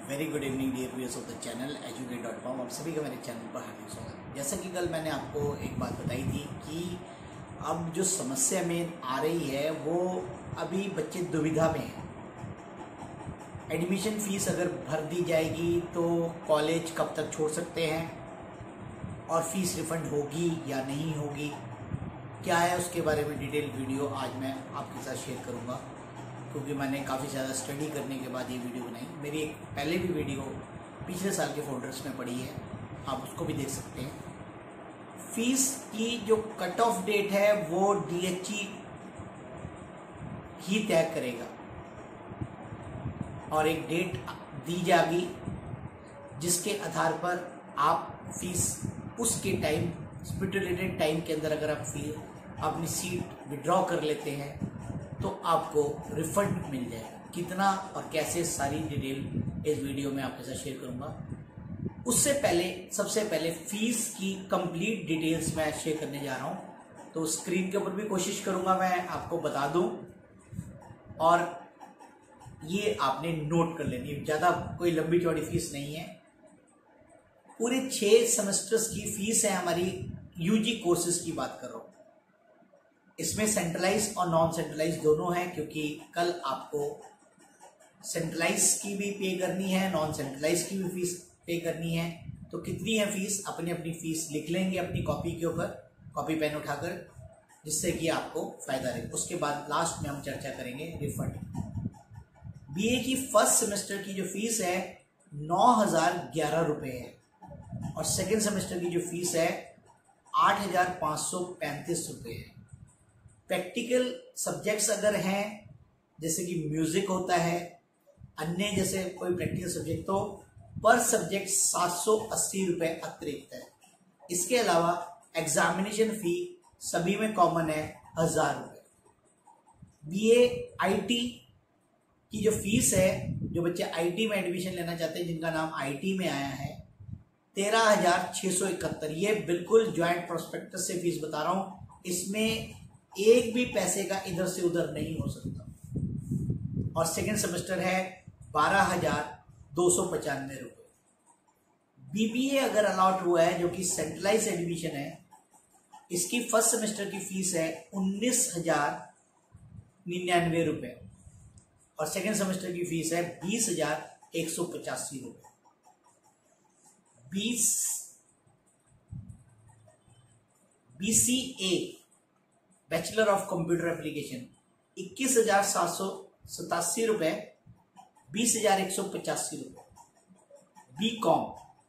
Very good evening dear viewers of the channel educate.com। आप सभी का मेरे चैनल पर हार्दिक स्वागत। जैसा कि कल मैंने आपको एक बात बताई थी कि अब जो समस्या में आ रही है वो अभी बच्चे दुविधा में हैं। एडमिशन फीस अगर भर दी जाएगी तो कॉलेज कब तक छोड़ सकते हैं और फीस रिफंड होगी या नहीं होगी, क्या है उसके बारे में डिटेल वीडियो आज मैं आपके साथ शेयर करूंगा, क्योंकि मैंने काफ़ी ज़्यादा स्टडी करने के बाद ये वीडियो बनाई। मेरी एक पहले भी वीडियो पिछले साल के फोल्डर्स में पड़ी है, आप उसको भी देख सकते हैं। फीस की जो कट ऑफ डेट है वो DHE ही तय करेगा और एक डेट दी जाएगी जिसके आधार पर आप फीस उसके टाइम स्पिटुलेटेड टाइम के अंदर अगर आप अपनी सीट विड्रॉ कर लेते हैं तो आपको रिफंड मिल जाएगा। कितना और कैसे सारी डिटेल इस वीडियो में आपके साथ शेयर करूंगा। उससे पहले सबसे पहले फीस की कंप्लीट डिटेल्स मैं शेयर करने जा रहा हूं, तो स्क्रीन के ऊपर भी कोशिश करूंगा मैं आपको बता दूं और ये आपने नोट कर लेनी है। ज़्यादा कोई लंबी चौड़ी फीस नहीं है, पूरे 6 सेमेस्टर्स की फीस है हमारी। UG कोर्सेज की बात कर रहा हूँ, इसमें सेंट्रलाइज और नॉन सेंट्रलाइज दोनों हैं, क्योंकि कल आपको सेंट्रलाइज की भी पे करनी है, नॉन सेंट्रलाइज की भी फीस पे करनी है। तो कितनी है फीस, अपनी अपनी फीस लिख लेंगे अपनी कॉपी के ऊपर, कॉपी पेन उठाकर, जिससे कि आपको फायदा रहे। उसके बाद लास्ट में हम चर्चा करेंगे रिफंड। BA की फर्स्ट सेमेस्टर की जो फीस है 9,011 रुपये है और सेकेंड सेमेस्टर की जो फीस है 8,535 रुपये है। प्रैक्टिकल सब्जेक्ट्स अगर हैं जैसे कि म्यूजिक होता है, अन्य जैसे कोई प्रैक्टिकल सब्जेक्ट, तो पर सब्जेक्ट 780 रुपये अतिरिक्त है। इसके अलावा एग्जामिनेशन फी सभी में कॉमन है 1,000 रुपये। BA IT की जो फीस है, जो बच्चे IT में एडमिशन लेना चाहते हैं, जिनका नाम IT में आया है, 13,671। ये बिल्कुल ज्वाइंट प्रोस्पेक्टस से फीस बता रहा हूँ, इसमें एक भी पैसे का इधर से उधर नहीं हो सकता। और सेकेंड सेमेस्टर है 12,295 रुपये। BBA अगर अलॉट हुआ है, जो कि सेंट्रलाइज एडमिशन है, इसकी फर्स्ट सेमेस्टर की फीस है 19,099 रुपये और सेकेंड सेमेस्टर की फीस है 20,185 रुपये। BCA bachelor of computer application 21,787 रुपये, 20,185 रुपये। BCom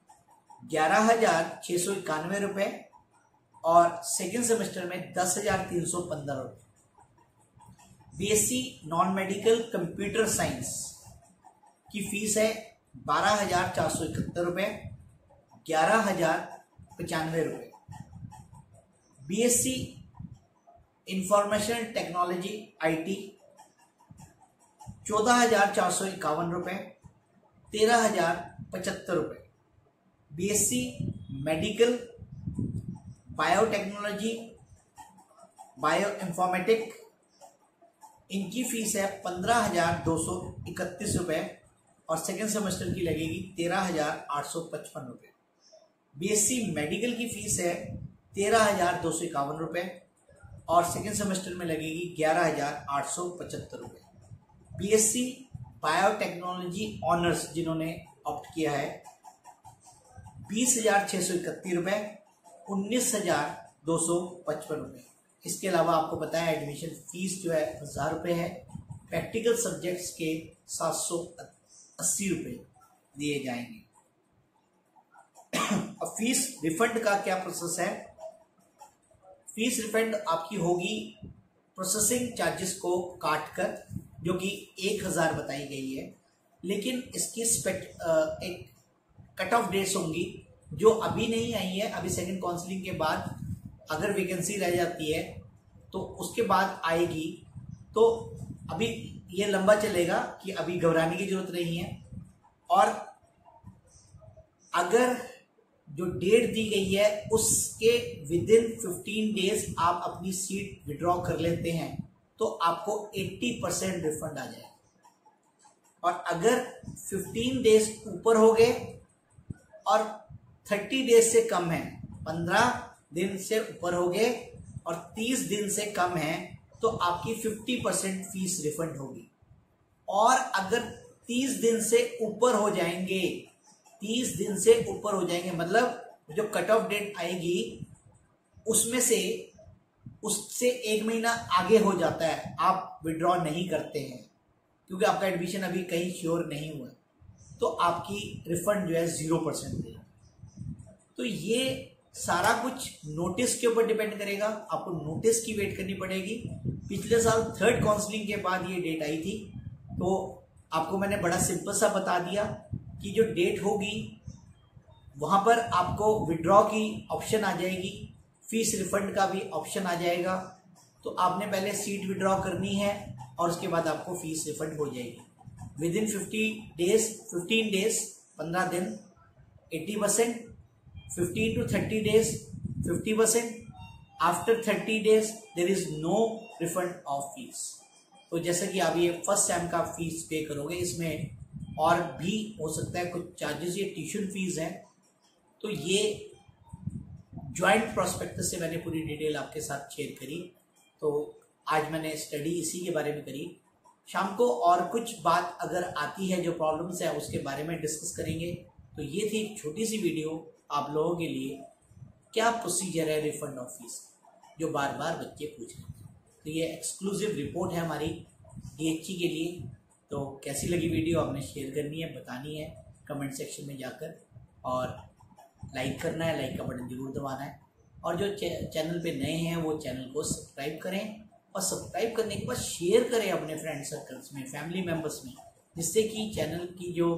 11,691 रुपये और सेकेंड सेमेस्टर में 10,315 रुपये। BSc non medical computer science की फीस है 12,471 रुपये, 11,095 रुपये। BSc इंफॉर्मेशन टेक्नोलॉजी IT 14,451 रुपये, 13,075 रुपये। BSc medical biotechnology bio informatic, इनकी फीस है 15,231 रुपये और सेकेंड सेमेस्टर की लगेगी 13,855 रुपये। BSc मेडिकल की फीस है 13,251 रुपये और सेकेंड सेमेस्टर में लगेगी 11,875 रुपये। BSc बायोटेक्नोलॉजी ऑनर्स जिन्होंने ऑप्ट किया है 20,631 रुपये, 19,255 रुपये। इसके अलावा आपको पता है एडमिशन फीस जो है 1,000 रुपये है। प्रैक्टिकल सब्जेक्ट्स के 780 रुपये दिए जाएंगे। अब फीस रिफंड का क्या प्रोसेस है। फीस रिफंड आपकी होगी प्रोसेसिंग चार्जेस को काट कर, जो कि 1,000 बताई गई है, लेकिन इसकी एक कट ऑफ डेट्स होंगी जो अभी नहीं आई है। अभी सेकंड काउंसलिंग के बाद अगर वैकेंसी रह जाती है तो उसके बाद आएगी, तो अभी ये लंबा चलेगा कि अभी घबराने की जरूरत नहीं है। और अगर जो डेट दी गई है उसके विदिन 15 डेज आप अपनी सीट विड्रॉ कर लेते हैं तो आपको 80% रिफंड आ जाएगा। और अगर 15 डेज ऊपर हो गए और 30 डेज से कम है, 15 दिन से ऊपर हो गए और 30 दिन से कम है, तो आपकी 50% फीस रिफंड होगी। और अगर 30 दिन से ऊपर हो जाएंगे, 30 दिन से ऊपर हो जाएंगे मतलब जो कट ऑफ डेट आएगी उसमें से उससे 1 महीना आगे हो जाता है, आप विड्रॉ नहीं करते हैं क्योंकि आपका एडमिशन अभी कहीं श्योर नहीं हुआ, तो आपकी रिफंड जो है 0% देगा। तो ये सारा कुछ नोटिस के ऊपर डिपेंड करेगा, आपको नोटिस की वेट करनी पड़ेगी। पिछले साल 3rd काउंसलिंग के बाद ये डेट आई थी, तो आपको मैंने बड़ा सिंपल सा बता दिया कि जो डेट होगी वहाँ पर आपको विड्रॉ की ऑप्शन आ जाएगी, फीस रिफंड का भी ऑप्शन आ जाएगा। तो आपने पहले सीट विड्रॉ करनी है और उसके बाद आपको फीस रिफंड हो जाएगी विदिन 15 डेज 15 दिन 80%, 15 to 30 days 50%, after 30 days there is no refund of fees. तो जैसे कि आप ये फर्स्ट सेम का फीस पे करोगे, इसमें और भी हो सकता है कुछ चार्जेस, ये ट्यूशन फीस है। तो ये ज्वाइंट प्रोस्पेक्टस से मैंने पूरी डिटेल आपके साथ शेयर करी। तो आज मैंने स्टडी इसी के बारे में करी। शाम को और कुछ बात अगर आती है, जो प्रॉब्लम्स है उसके बारे में डिस्कस करेंगे। तो ये थी एक छोटी सी वीडियो आप लोगों के लिए, क्या प्रोसीजर है रिफंड ऑफ फीस, जो बार बार बच्चे पूछ रहे हैं। तो ये एक्सक्लूसिव रिपोर्ट है हमारी DHC के लिए। तो कैसी लगी वीडियो आपने शेयर करनी है, बतानी है कमेंट सेक्शन में जाकर, और लाइक करना है, लाइक का बटन जरूर दबाना है। और जो चैनल पे नए हैं वो चैनल को सब्सक्राइब करें, और सब्सक्राइब करने के बाद शेयर करें अपने फ्रेंड सर्कल्स में, फैमिली मेम्बर्स में, जिससे कि चैनल की जो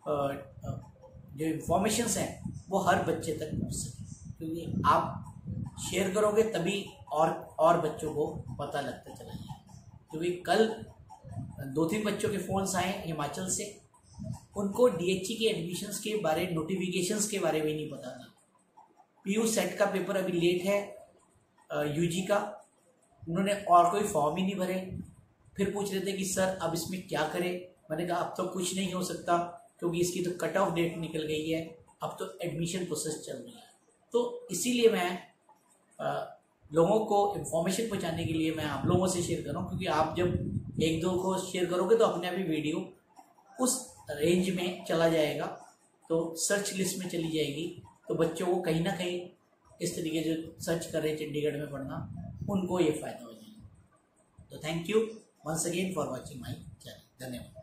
इंफॉर्मेशंस हैं वो हर बच्चे तक पहुँच सके। क्योंकि आप शेयर करोगे तभी और बच्चों को पता लगता चला जाएगा। क्योंकि कल 2-3 बच्चों के फ़ोन्स आए हिमाचल से, उनको DHC के एडमिशन्स के बारे, नोटिफिकेशंस के बारे में नहीं पता था। PU सेट का पेपर अभी लेट है, UG का, उन्होंने और कोई फॉर्म ही नहीं भरे। फिर पूछ रहे थे कि सर अब इसमें क्या करें। मैंने कहा अब तो कुछ नहीं हो सकता, क्योंकि इसकी तो कट ऑफ डेट निकल गई है, अब तो एडमिशन प्रोसेस चल रही है। तो इसीलिए मैं लोगों को इन्फॉर्मेशन पहुंचाने के लिए मैं आप लोगों से शेयर कर रहा हूँ। क्योंकि आप जब 1-2 को शेयर करोगे तो अपने आप ही वीडियो उस रेंज में चला जाएगा, तो सर्च लिस्ट में चली जाएगी। तो बच्चों को कहीं ना कहीं इस तरीके जो सर्च कर रहे हैं चंडीगढ़ में पढ़ना, उनको ये फ़ायदा हो जाएगा। तो thank you once again for watching my channel. धन्यवाद।